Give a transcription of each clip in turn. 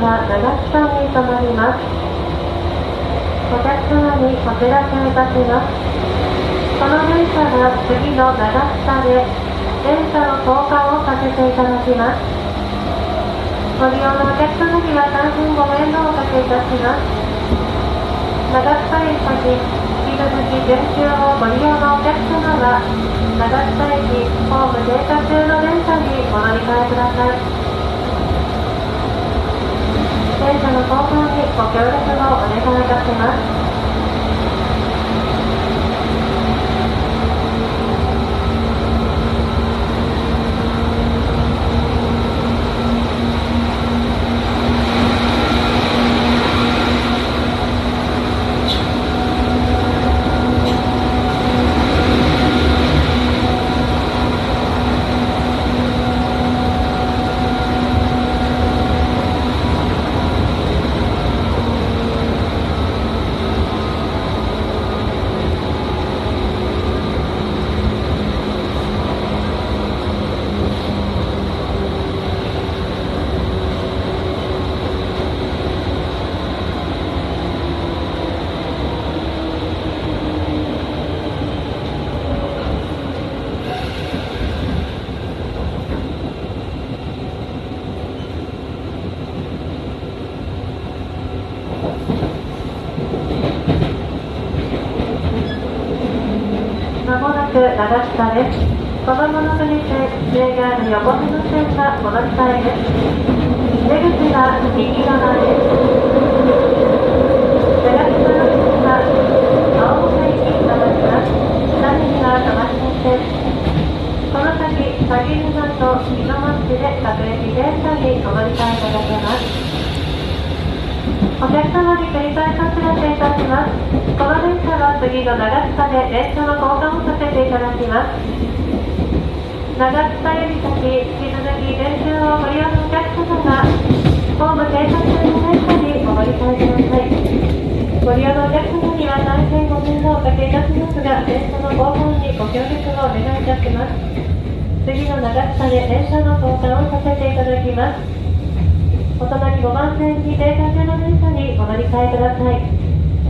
は長津間に停まります。お客様にお知らせいたします。この電車は次の長津田で電車の交換をさせていただきます。ご利用のお客様には大変ご面倒をおかけいたします。長津田駅先、引き続き電柱をご利用のお客様は長津田駅ホーム停車中の電車にお乗り換えください。電車の交換にご協力をお願いいたします。まもなく長津田です。子どもの国線 JR 横浜線がお乗り換えです。出口は右側です。長津田の駅は青本駅に停まります。下には止まりません。この先、鷺沼と日の町で各駅電車にお乗り換えいただけます。お客様に繰り返しお知らせいたします。この電車は次の長津田で電車の交換をさせていただきます。長津田より先、引き続き電車をご利用のお客様がホーム停車中の電車にお乗り換えください。ご利用のお客様には大変ご面倒をおかけいたしますが、電車の交換にご協力をお願いいたします。次の長津田で電車の交換をさせていただきます。お隣5番線に停車中の電車にお乗り換えください。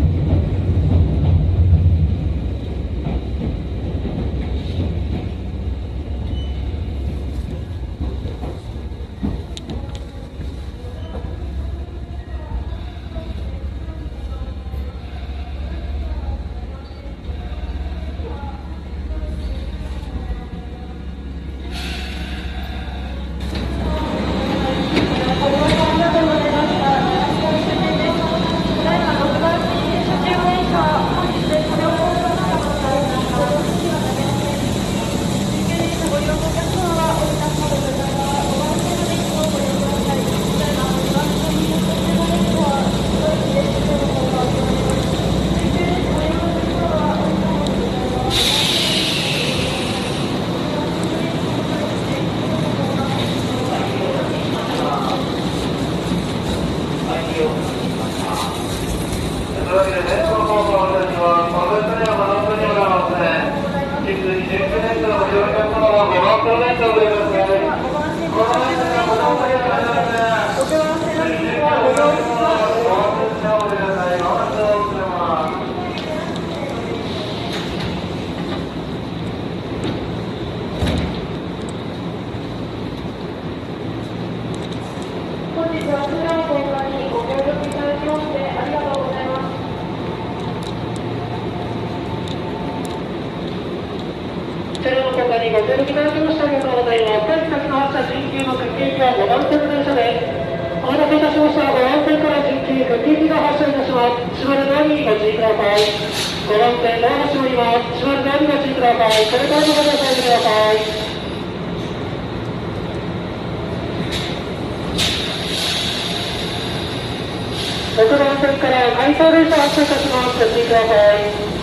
車の交換にご協力いただきましてありがとうございます。本日先の発車新旧の各駅は5番線の電車です。お待たせいたしました。5番線から新旧各駅が発車いたします。閉まるドアにご注意ください。5番線ドアが閉まります。閉まるドアにご注意ください。それからご乗車ください。6番線から回送電車発車いたします。ご注意ください。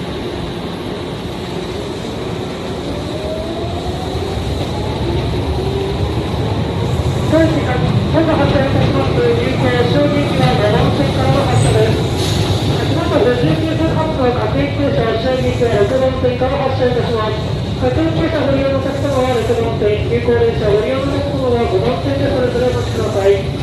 本日発車いたします。有効小児駅は5番線からの発車です。先ほど59分発の各駅停車小児駅は6番線から発車いたします。各駅停車ご利用のお客様は6番線、有効電車ご利用のお客様は5番線でそれぞれお待ちください。